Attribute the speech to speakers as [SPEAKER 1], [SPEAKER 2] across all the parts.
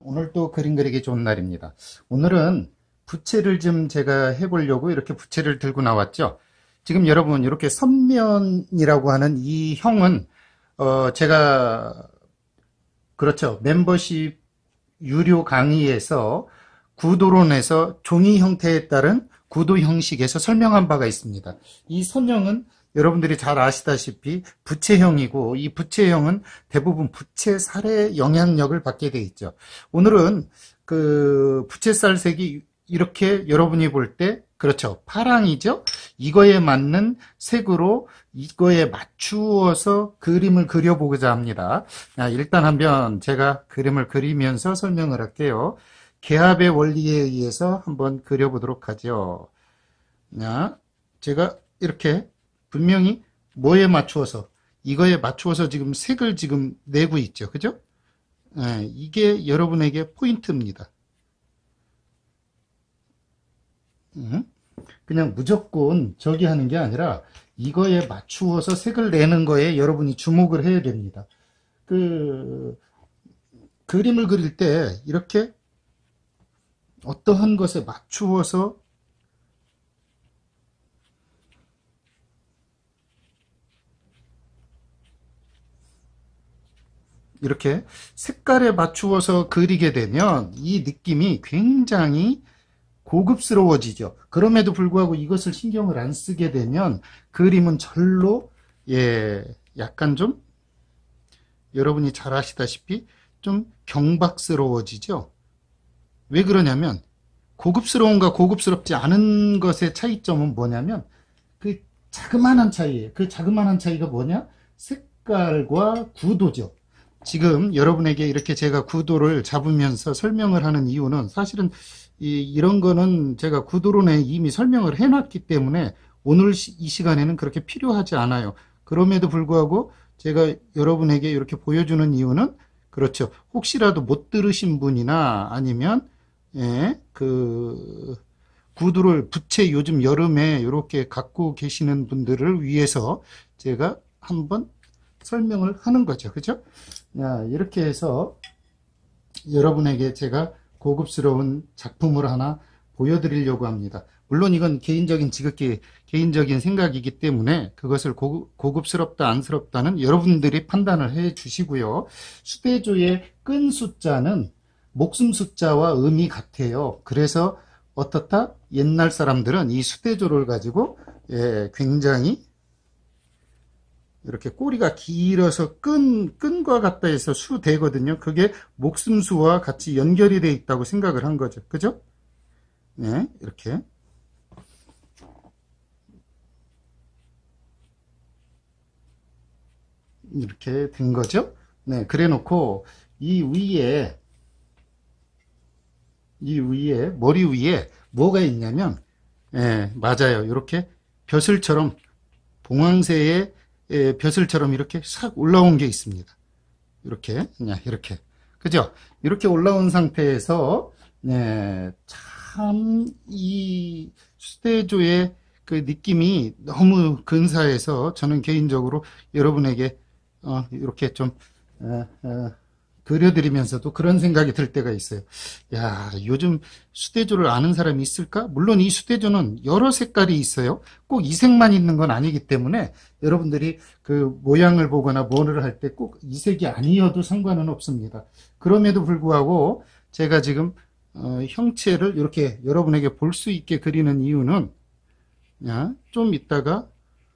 [SPEAKER 1] 오늘 또 그림 그리기 좋은 날입니다. 오늘은 부채를 좀 제가 해보려고 이렇게 부채를 들고 나왔죠. 지금 여러분 이렇게 선면이라고 하는 이 형은 제가 그렇죠. 멤버십 유료 강의에서 구도론에서 종이 형태에 따른 구도 형식에서 설명한 바가 있습니다. 이 선형은 여러분들이 잘 아시다시피 부채형이고, 이 부채형은 대부분 부채살의 영향력을 받게 돼 있죠. 오늘은 그 부채살색이 이렇게 여러분이 볼 때, 그렇죠, 파랑이죠. 이거에 맞는 색으로 이거에 맞추어서 그림을 그려보고자 합니다. 일단 한번 제가 그림을 그리면서 설명을 할게요. 개합의 원리에 의해서 한번 그려보도록 하죠. 제가 이렇게 분명히 뭐에 맞추어서, 이거에 맞추어서 지금 색을 지금 내고 있죠. 그죠? 이게 여러분에게 포인트입니다. 그냥 무조건 저기 하는 게 아니라 이거에 맞추어서 색을 내는 거에 여러분이 주목을 해야 됩니다. 그림을 그릴 때 이렇게 어떠한 것에 맞추어서 이렇게 색깔에 맞추어서 그리게 되면 이 느낌이 굉장히 고급스러워지죠. 그럼에도 불구하고 이것을 신경을 안 쓰게 되면 그림은 절로 약간 좀 여러분이 잘 아시다시피 좀 경박스러워지죠. 왜 그러냐면 고급스러움과 고급스럽지 않은 것의 차이점은 뭐냐면 그 자그마한 차이예요. 그 자그마한 차이가 뭐냐? 색깔과 구도죠. 지금 여러분에게 이렇게 제가 구도를 잡으면서 설명을 하는 이유는 사실은 이런 거는 제가 구도론에 이미 설명을 해놨기 때문에 오늘 이 시간에는 그렇게 필요하지 않아요. 그럼에도 불구하고 제가 여러분에게 이렇게 보여주는 이유는 그렇죠. 혹시라도 못 들으신 분이나 아니면 그 구두를 부채 요즘 여름에 이렇게 갖고 계시는 분들을 위해서 제가 한번 설명을 하는 거죠. 그죠? 이렇게 해서 여러분에게 제가 고급스러운 작품을 하나 보여드리려고 합니다. 물론 이건 지극히 개인적인 생각이기 때문에 그것을 고급스럽다 안스럽다는 여러분들이 판단을 해 주시고요. 수대조의 끈 숫자는 목숨 숫자와 음이 같아요. 그래서 어떻다? 옛날 사람들은 이 수대조를 가지고 굉장히 이렇게 꼬리가 길어서 끈과 같다 해서 수 되거든요. 그게 목숨수와 같이 연결이 되어 있다고 생각을 한 거죠. 그죠? 네, 이렇게 된 거죠. 네, 그래 놓고 이 위에 머리 위에 뭐가 있냐면 맞아요. 이렇게 벼슬처럼 봉황새의 벼슬처럼 이렇게 싹 올라온 게 있습니다. 이렇게 그죠? 이렇게 올라온 상태에서 참 이 수대조의 그 느낌이 너무 근사해서 저는 개인적으로 여러분에게 이렇게 좀 그려드리면서도 그런 생각이 들 때가 있어요. 야, 요즘 수대조를 아는 사람이 있을까? 물론 이 수대조는 여러 색깔이 있어요. 꼭 이 색만 있는 건 아니기 때문에 여러분들이 그 모양을 보거나 뭐를 할 때 꼭 이 색이 아니어도 상관은 없습니다. 그럼에도 불구하고 제가 지금 형체를 이렇게 여러분에게 볼 수 있게 그리는 이유는 좀 이따가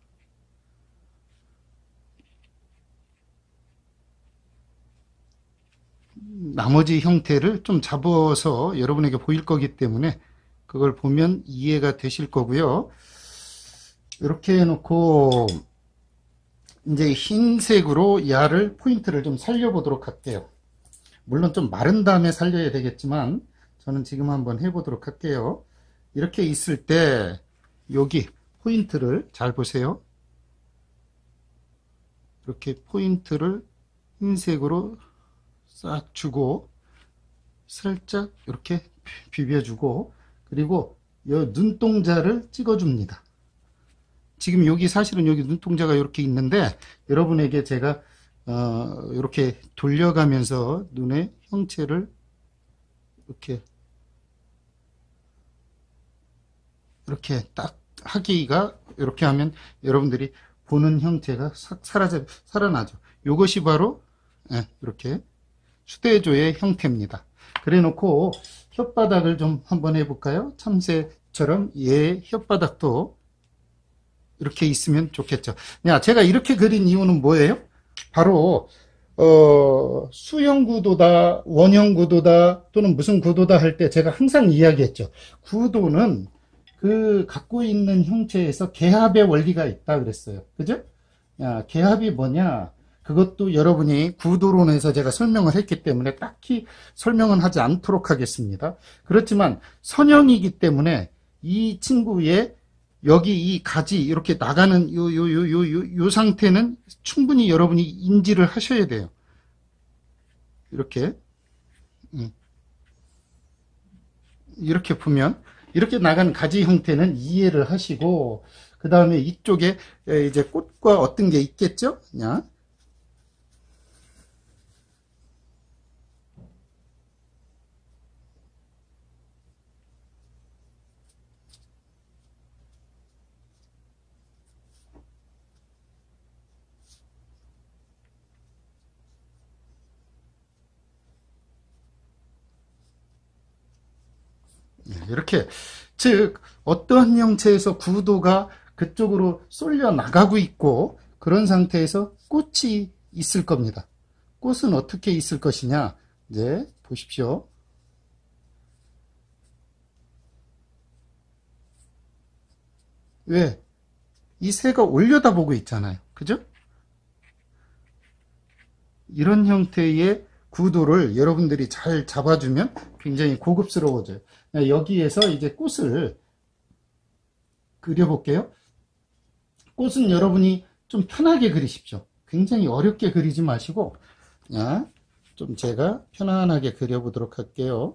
[SPEAKER 1] 나머지 형태를 좀 잡아서 여러분에게 보일 거기 때문에 그걸 보면 이해가 되실 거고요. 이렇게 해놓고 이제 흰색으로 야를 포인트를 좀 살려보도록 할게요. 물론 좀 마른 다음에 살려야 되겠지만 저는 지금 한번 해보도록 할게요. 이렇게 있을 때 여기 포인트를 잘 보세요. 이렇게 포인트를 흰색으로 싹 주고 살짝 이렇게 비벼주고 그리고 이 눈동자를 찍어줍니다. 지금 여기 사실은 여기 눈동자가 이렇게 있는데 여러분에게 제가 이렇게 돌려가면서 눈의 형체를 이렇게 이렇게 딱 하기가 이렇게 하면 여러분들이 보는 형태가 싹 살아나죠. 이것이 바로 이렇게 수대조의 형태입니다. 그래 놓고 혓바닥을 좀 한번 해볼까요? 참새처럼 얘 혓바닥도 이렇게 있으면 좋겠죠. 야, 제가 이렇게 그린 이유는 뭐예요? 바로 수형 구도다, 원형 구도다, 또는 무슨 구도다 할 때 제가 항상 이야기했죠. 구도는 그 갖고 있는 형체에서 개합의 원리가 있다 그랬어요. 그죠? 야, 개합이 뭐냐? 그것도 여러분이 구도론에서 제가 설명을 했기 때문에 딱히 설명은 하지 않도록 하겠습니다. 그렇지만 선형이기 때문에 이 친구의 여기 이 가지 이렇게 나가는 요 상태는 충분히 여러분이 인지를 하셔야 돼요. 이렇게 이렇게 보면 이렇게 나간 가지 형태는 이해를 하시고, 그 다음에 이쪽에 이제 꽃과 어떤 게 있겠죠? 야. 이렇게, 즉 어떠한 형체에서 구도가 그쪽으로 쏠려 나가고 있고, 그런 상태에서 꽃이 있을 겁니다. 꽃은 어떻게 있을 것이냐? 이제 보십시오. 왜? 이 새가 올려다보고 있잖아요. 그죠? 이런 형태의 구도를 여러분들이 잘 잡아주면 굉장히 고급스러워져요. 여기에서 이제 꽃을 그려볼게요. 꽃은 여러분이 좀 편하게 그리십시오. 굉장히 어렵게 그리지 마시고, 좀 제가 편안하게 그려보도록 할게요.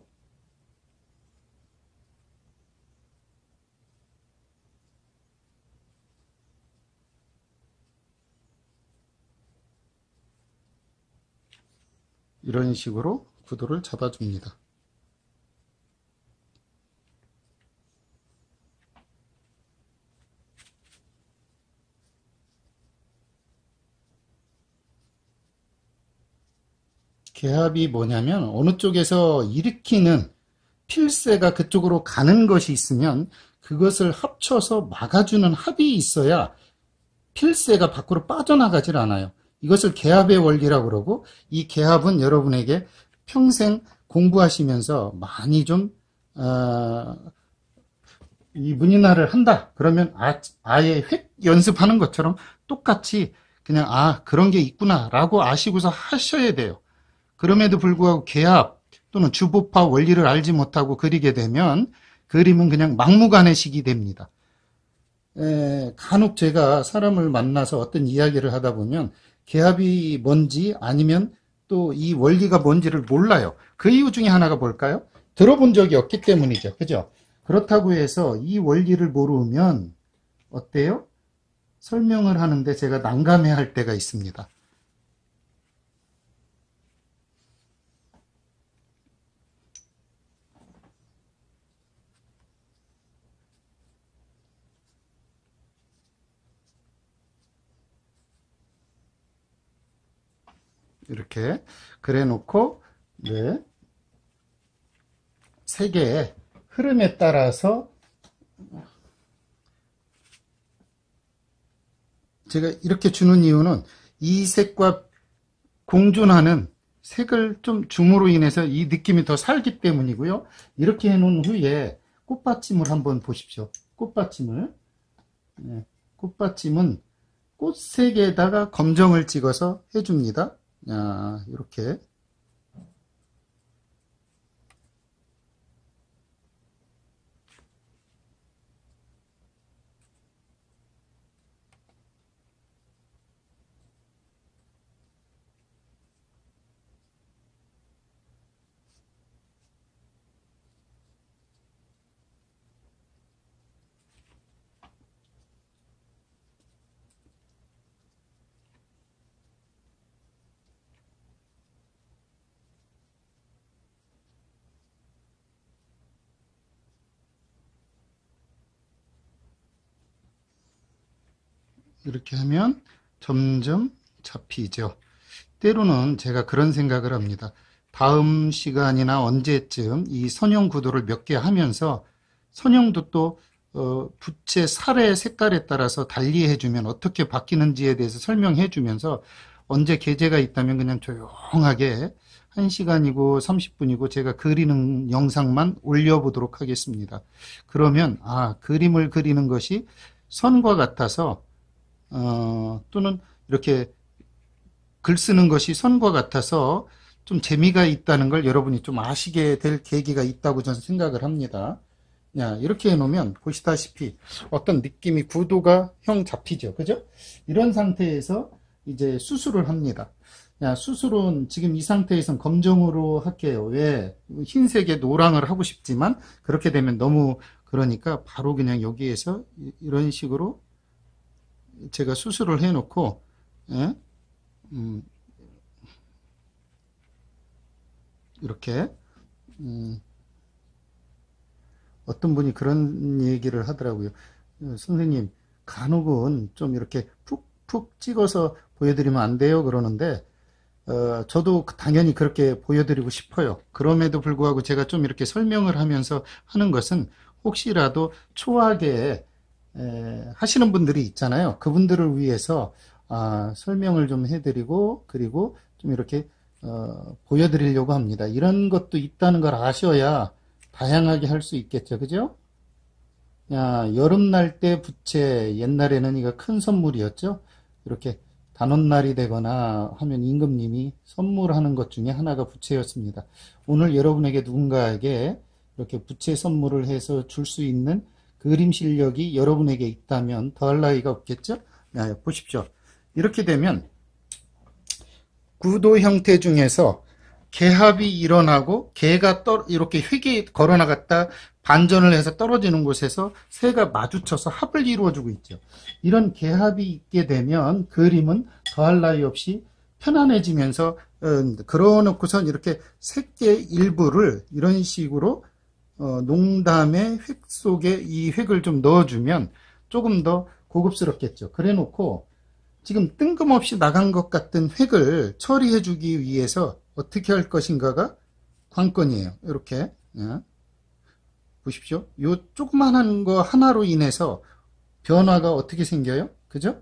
[SPEAKER 1] 이런 식으로 구도를 잡아줍니다. 개합이 뭐냐면 어느 쪽에서 일으키는 필세가 그쪽으로 가는 것이 있으면 그것을 합쳐서 막아주는 합이 있어야 필세가 밖으로 빠져나가질 않아요. 이것을 개합의 원리라고 그러고, 이 개합은 여러분에게 평생 공부하시면서 많이 좀 이 문인화를 한다 그러면 아예 획 연습하는 것처럼 똑같이 그냥 그런 게 있구나 라고 아시고서 하셔야 돼요. 그럼에도 불구하고 개합 또는 주법화 원리를 알지 못하고 그리게 되면 그림은 그냥 막무가내식이 됩니다. 간혹 제가 사람을 만나서 어떤 이야기를 하다 보면 개합이 뭔지 아니면 또 이 원리가 뭔지를 몰라요. 그 이유 중에 하나가 뭘까요? 들어본 적이 없기 때문이죠. 그죠? 그렇다고 해서 이 원리를 모르면 어때요? 설명을 하는데 제가 난감해 할 때가 있습니다. 이렇게 그래 놓고 색의 흐름에 따라서 제가 이렇게 주는 이유는 이 색과 공존하는 색을 좀 줌으로 인해서 이 느낌이 더 살기 때문이고요. 이렇게 해놓은 후에 꽃받침을 한번 보십시오. 꽃받침을. 꽃받침은 꽃색에다가 검정을 찍어서 해줍니다. 이렇게. 이렇게 하면 점점 잡히죠. 때로는 제가 그런 생각을 합니다. 다음 시간이나 언제쯤 이 선형 구도를 몇 개 하면서 선형도 또 붓의 살의 색깔에 따라서 달리 해주면 어떻게 바뀌는지에 대해서 설명해 주면서 언제 계제가 있다면 그냥 조용하게 1시간이고 30분이고 제가 그리는 영상만 올려보도록 하겠습니다. 그러면 그림을 그리는 것이 선과 같아서 또는 이렇게 글 쓰는 것이 선과 같아서 좀 재미가 있다는 걸 여러분이 좀 아시게 될 계기가 있다고 저는 생각을 합니다. 이렇게 해놓으면 보시다시피 어떤 느낌이 구도가 형 잡히죠. 그죠? 이런 상태에서 이제 수술을 합니다. 수술은 지금 이 상태에선 검정으로 할게요. 왜? 흰색에 노랑을 하고 싶지만 그렇게 되면 너무 그러니까 바로 그냥 여기에서 이런 식으로 제가 수술을 해놓고 이렇게 어떤 분이 그런 얘기를 하더라고요. 선생님, 간혹은 좀 이렇게 푹푹 찍어서 보여드리면 안 돼요? 그러는데 저도 당연히 그렇게 보여드리고 싶어요. 그럼에도 불구하고 제가 좀 이렇게 설명을 하면서 하는 것은 혹시라도 초하게 하시는 분들이 있잖아요. 그분들을 위해서 설명을 좀 해드리고 그리고 좀 이렇게 보여드리려고 합니다. 이런 것도 있다는 걸 아셔야 다양하게 할 수 있겠죠. 그죠? 여름날 때 부채, 옛날에는 이거 큰 선물이었죠. 이렇게 단오날이 되거나 하면 임금님이 선물하는 것 중에 하나가 부채였습니다. 오늘 여러분에게 누군가에게 이렇게 부채 선물을 해서 줄 수 있는 그림 실력이 여러분에게 있다면 더할 나위가 없겠죠? 보십시오. 이렇게 되면 구도 형태 중에서 개합이 일어나고 개가 이렇게 획이 걸어나갔다 반전을 해서 떨어지는 곳에서 새가 마주쳐서 합을 이루어주고 있죠. 이런 개합이 있게 되면 그림은 더할 나위 없이 편안해지면서 그러놓고선 이렇게 색의 일부를 이런 식으로 농담의 획 속에 이 획을 좀 넣어주면 조금 더 고급스럽겠죠. 그래놓고 지금 뜬금없이 나간 것 같은 획을 처리해주기 위해서 어떻게 할 것인가가 관건이에요. 이렇게 보십시오. 요 조그만한 거 하나로 인해서 변화가 어떻게 생겨요? 그죠?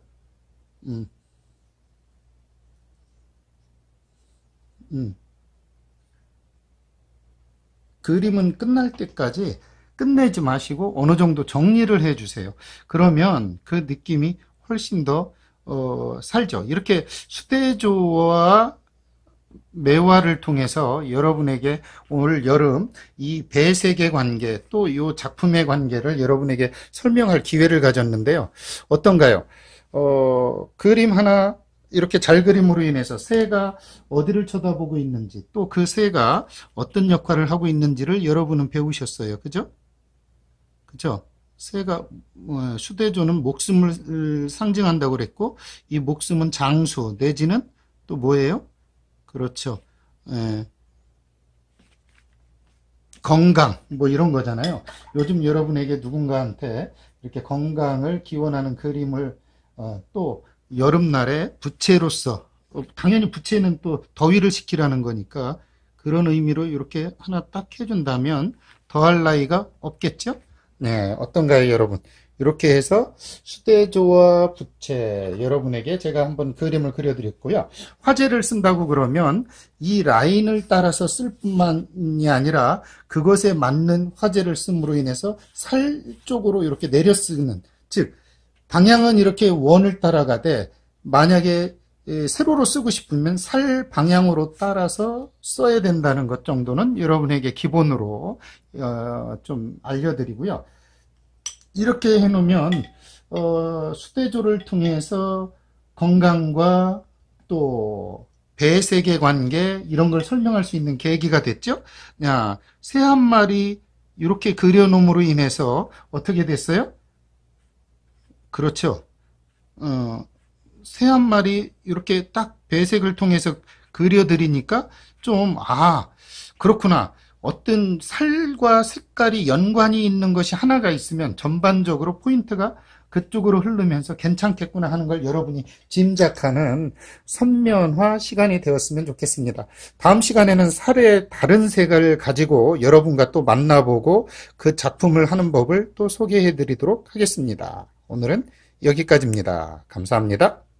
[SPEAKER 1] 그림은 끝날 때까지 끝내지 마시고 어느 정도 정리를 해주세요. 그러면 그 느낌이 훨씬 더 살죠. 이렇게 수대조와 매화를 통해서 여러분에게 올 여름 이 배색의 관계 또 이 작품의 관계를 여러분에게 설명할 기회를 가졌는데요. 어떤가요? 그림 하나 이렇게 잘 그림으로 인해서 새가 어디를 쳐다보고 있는지 또 그 새가 어떤 역할을 하고 있는지를 여러분은 배우셨어요. 그죠? 그죠? 새가 수대조는 목숨을 상징한다고 그랬고 이 목숨은 장수 내지는 또 뭐예요? 그렇죠. 건강 뭐 이런 거잖아요. 요즘 여러분에게 누군가한테 이렇게 건강을 기원하는 그림을 또 여름날에 부채로서 당연히 부채는 또 더위를 식히라는 거니까 그런 의미로 이렇게 하나 딱 해준다면 더할 나위가 없겠죠? 네, 어떤가요, 여러분? 이렇게 해서 수대조와 부채 여러분에게 제가 한번 그림을 그려드렸고요. 화재를 쓴다고 그러면 이 라인을 따라서 쓸 뿐만이 아니라 그것에 맞는 화재를 씀으로 인해서 살 쪽으로 이렇게 내려 쓰는, 즉 방향은 이렇게 원을 따라가되 만약에 세로로 쓰고 싶으면 살 방향으로 따라서 써야 된다는 것 정도는 여러분에게 기본으로 좀 알려드리고요. 이렇게 해놓으면 수대조를 통해서 건강과 또 배색의 관계 이런 걸 설명할 수 있는 계기가 됐죠. 새 한 마리 이렇게 그려놓음으로 인해서 어떻게 됐어요? 그렇죠. 새 한 마리 이렇게 딱 배색을 통해서 그려드리니까 좀 그렇구나. 어떤 살과 색깔이 연관이 있는 것이 하나가 있으면 전반적으로 포인트가 그쪽으로 흐르면서 괜찮겠구나 하는 걸 여러분이 짐작하는 선면화 시간이 되었으면 좋겠습니다. 다음 시간에는 살의 다른 색을 가지고 여러분과 또 만나보고 그 작품을 하는 법을 또 소개해 드리도록 하겠습니다. 오늘은 여기까지입니다. 감사합니다.